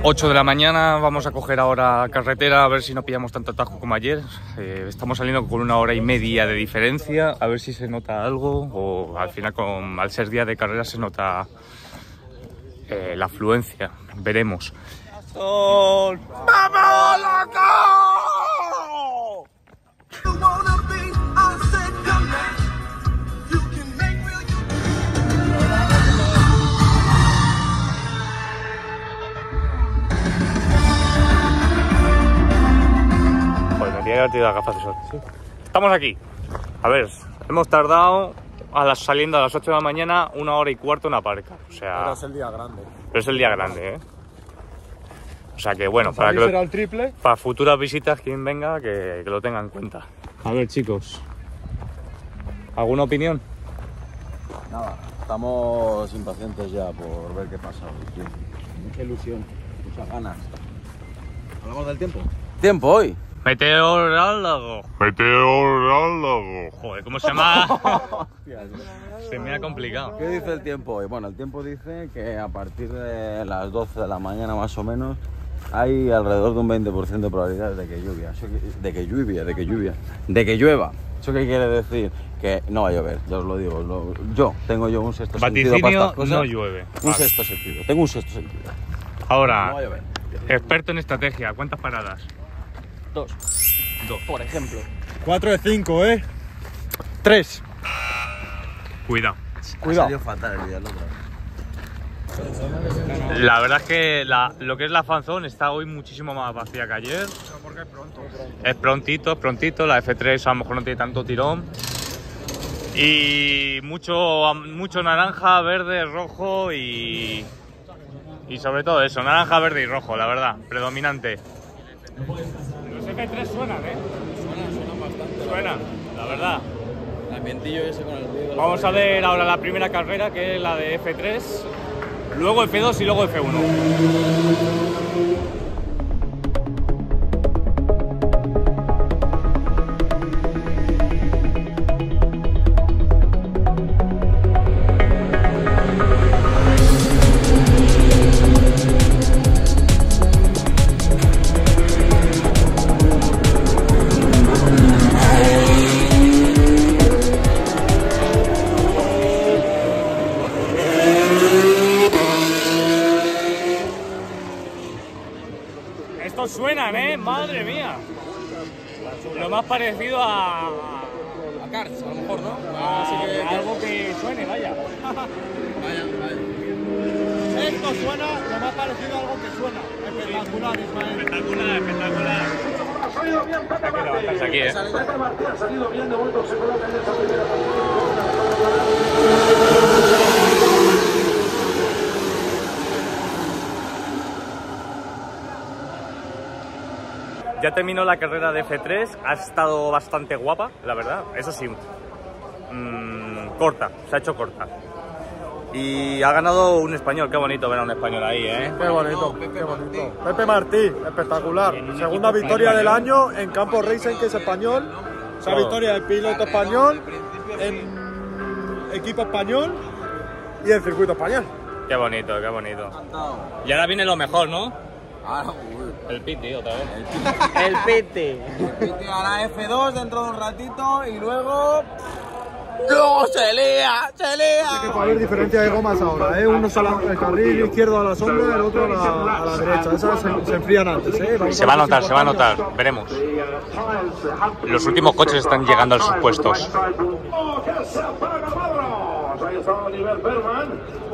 8 de la mañana, vamos a coger ahora carretera a ver si no pillamos tanto atajo como ayer. Estamos saliendo con 1 hora y media de diferencia, a ver si se nota algo o al final al ser día de carrera se nota la afluencia, veremos. ¡Vamos, loco! Tirado gafas de sol. ¿Sí? Estamos aquí. A ver, hemos tardado saliendo a las 8 de la mañana 1 hora y cuarto en Aparca. O sea, pero es el día grande. Pero es el día grande, ¿eh? O sea que bueno, será el triple. Para futuras visitas, quien venga, que lo tenga en cuenta. A ver, chicos, ¿alguna opinión? Nada, estamos impacientes ya por ver qué pasa hoy, tío. Mucha ilusión, muchas ganas. ¿Hablamos del tiempo? ¿Tiempo hoy? Meteorólogo. Joder, ¿cómo se llama? Se me ha complicado. ¿Qué dice el tiempo hoy? Bueno, el tiempo dice que a partir de las 12 de la mañana más o menos hay alrededor de un 20% de probabilidades de que llueva. De que llueva. ¿Eso qué quiere decir? Que no va a llover, ya os lo digo. Tengo un sexto sentido para estas cosas. No llueve. Un sexto sentido. Tengo un sexto sentido. Ahora, no va a llover. Experto en estrategia, ¿cuántas paradas? 2, por ejemplo. 4 de 5, 3. Cuidado. Ha salido fatal el día del otro. La verdad es que lo que es la fanzone está hoy muchísimo más vacía que ayer. Porque es pronto. Es prontito. La F3 a lo mejor no tiene tanto tirón. Y mucho naranja, verde, rojo y sobre todo eso, naranja, verde y rojo, la verdad, predominante. Los F3 suenan, Suenan bastante. Suenan, la verdad. El ambientillo ese con el ruido. Vamos a ver ahora la primera carrera, que es la de F3, luego F2 y luego F1. Estos suenan, madre mía. Lo más parecido a Cars, a lo mejor, ¿no? algo que suene, vaya. Vaya. Esto suena lo más parecido a algo que suena. Espectacular, Ismael. Espectacular. Hay que levantarse aquí, Martín ha salido bien, de momento se coloca en esa primera Ya terminó la carrera de F3, ha estado bastante guapa, la verdad, eso sí, corta, se ha hecho corta. Y ha ganado un español, qué bonito ver a un español ahí, Qué bonito. Pepe Martí, espectacular. Segunda victoria del año en Campo Racing, que es español. Esa victoria de piloto español, en equipo español y en circuito español. Qué bonito. Y ahora viene lo mejor, ¿no? El Piti otra vez. El Piti a la F2 dentro de un ratito y luego se lía. Tiene que haber diferencia de gomas ahora, Uno sale el carril izquierdo a la sombra, el otro a la derecha. Esas se enfrían antes, Se va a notar, veremos. Los últimos coches están llegando a sus puestos. Ahí está Oliver Berman.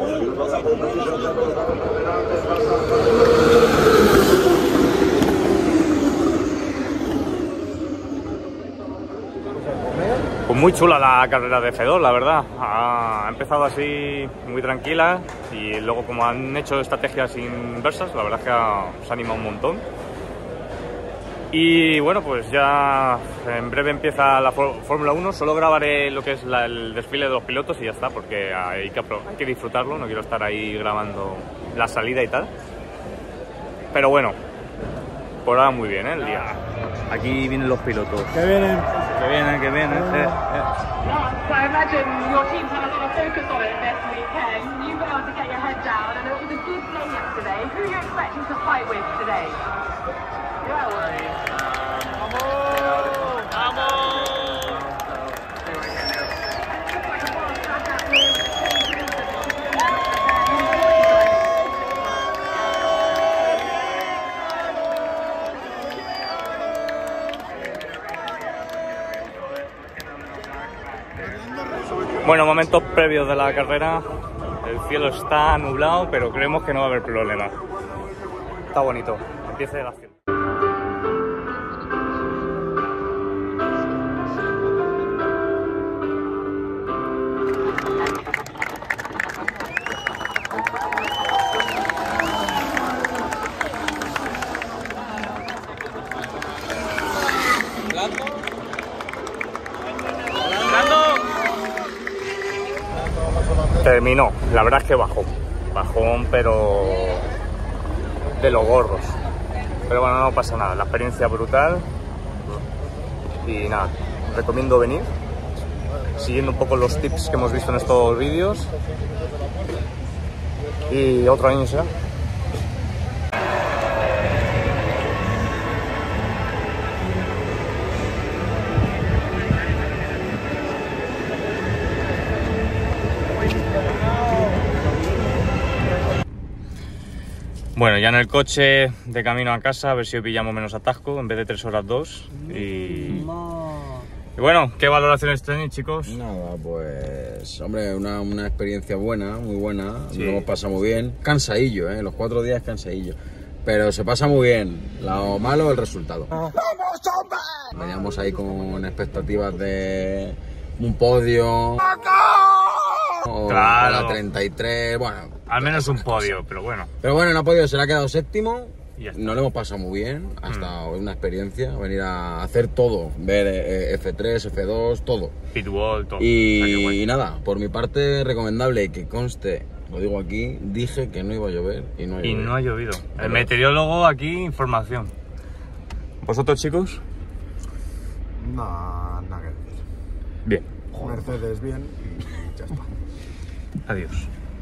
Pues muy chula la carrera de F2, la verdad. Ha empezado así muy tranquila y luego como han hecho estrategias inversas, la verdad es que se ha animado un montón. Y bueno, pues ya en breve empieza la Fórmula 1, solo grabaré lo que es el desfile de los pilotos y ya está, porque hay que disfrutarlo, no quiero estar ahí grabando la salida y tal. Pero bueno, Por ahora muy bien, el día. Aquí vienen los pilotos. Que vienen. Que vienen. So I imagine your team's had a lot of focus on it this weekend. You've been able to get your head down, and it was a good day yesterday. Who are you expecting to fight with today? Yeah, Bueno, momentos previos de la carrera. El cielo está nublado, pero creemos que no va a haber problema. Está bonito. Empieza la acción. Terminó, la verdad es que bajón, pero de los gorros. Pero bueno, no pasa nada, la experiencia brutal. Y nada, recomiendo venir, siguiendo un poco los tips que hemos visto en estos vídeos. Y otro año será. Bueno, ya en el coche de camino a casa, a ver si hoy pillamos menos atasco, en vez de 3 horas 2. Y bueno, ¿qué valoraciones tenéis, chicos? Nada, pues, hombre, una experiencia buena, muy buena. Sí. Nos hemos pasado muy bien. Cansadillo, los 4 días cansadillo. Pero se pasa muy bien. Lo malo, el resultado. ¡Vamos, hombre! Veníamos ahí con expectativas de un podio. O Claro. la 33, bueno. Al menos un podio, pero bueno. Pero bueno, no ha podido, se le ha quedado séptimo. Y ya está. Nos lo hemos pasado muy bien. Hasta una experiencia, venir a hacer todo. Ver F3, F2, todo. Pitwall, todo. O sea, que Y, bueno. nada, por mi parte, recomendable que conste, lo digo aquí, dije que no iba a llover y no ha llovido. Y no ha llovido. El Pero- meteorólogo aquí, información. ¿Vosotros, chicos? Nada que decir. Bien. Mercedes bien y ya está. Adiós.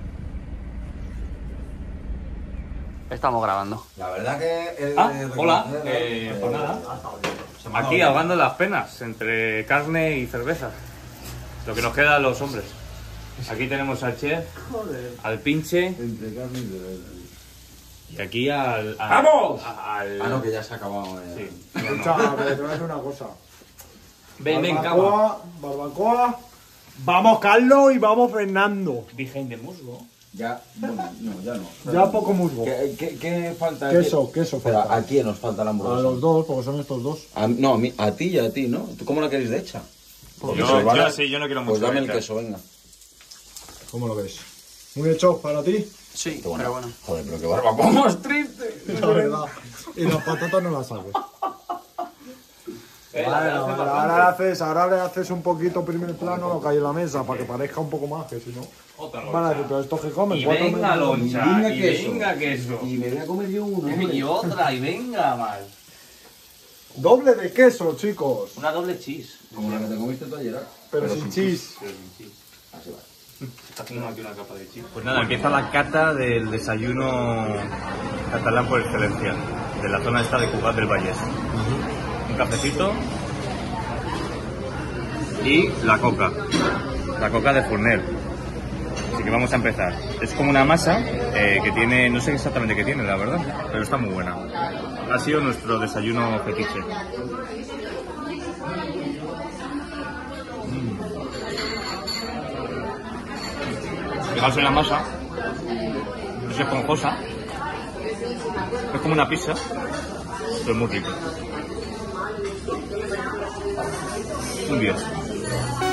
Estamos grabando. La verdad que... Hola. Pues nada. Aquí ahogando las penas entre carne y cerveza. Lo que nos queda a los hombres. Aquí tenemos al chef, al pinche Entre carne y cerveza. y aquí al... ¡Vamos! Ah, no, que ya se ha acabado. Sí. Escucha, pero te voy a decir una cosa. Ven, cama. Barbacoa. Vamos, Carlos, y vamos, Fernando. Behind the musgo. Ya, bueno, no, ya no. Ya poco musgo. ¿Qué falta? Queso Pero falta. ¿a quién nos falta la hamburguesa? A los dos, porque son estos dos. No, a ti y a ti, ¿no? ¿Tú cómo la queréis de hecha? Yo no quiero mucho. Pues dame el hecha. queso, venga. ¿Cómo lo ves? Muy hecho para ti. Sí, Qué bueno. pero bueno. Joder, pero qué barbacoa más triste. La verdad. Y las patatas no las sabes. Ahora le haces un poquito primer plano lo que hay en la mesa para que parezca un poco más, que si no. Van a decir, pero esto que comen. Y 4 venga metros. loncha, venga y queso. venga queso. Y me voy a comer yo uno, hombre. Y otra, y venga más. Doble de queso, chicos. Una doble cheese. Como la que te comiste tú ayer. Pero sin cheese. Así va. Está haciendo aquí una capa de chip. Pues nada, empieza la cata del desayuno catalán por excelencia, de la zona esta de Cugat del Vallès. Un cafecito y la coca de Fourner. Así que vamos a empezar. Es como una masa que tiene, no sé exactamente qué tiene, la verdad, pero está muy buena. Ha sido nuestro desayuno fetiche. Fijaos en la masa, es esponjosa, es como una pizza, pero es muy rico. Un 10.